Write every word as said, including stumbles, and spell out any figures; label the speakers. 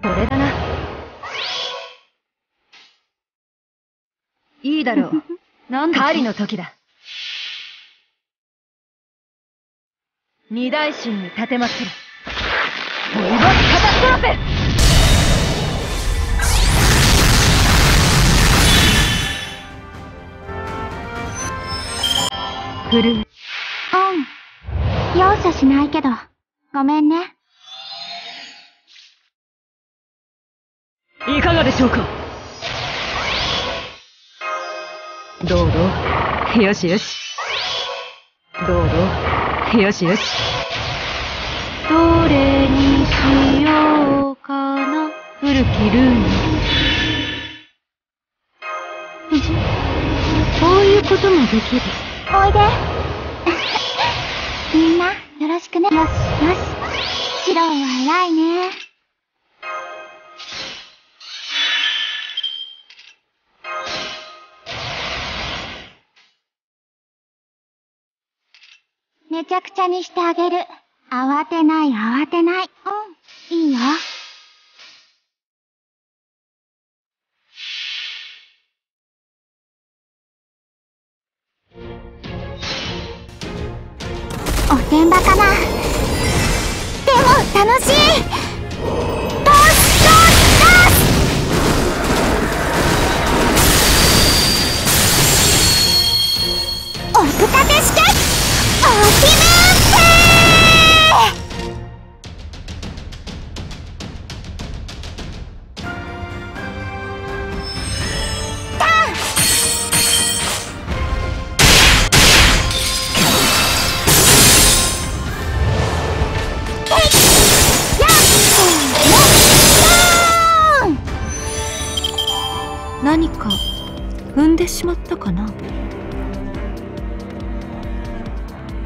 Speaker 1: これだな。いいだろう。なんだ狩りの時だ。二大神に立てまつる。ボイボスカタストロフェ。振るう。うん。容赦しないけど、ごめんね。いかがでしょうか。どうぞ。よしよし。どうぞ。よしよし。どれにしようかな。古きルーン。こういうこともできる。おいで。みんな、よろしくね。よし、よし。シローは偉いね。めちゃくちゃにしてあげる。慌てない、慌てない。うん、いいよ。おてんばかな。でも楽しい。ドスドスドス。おふたてしておひめペータン。何か踏んでしまったかな。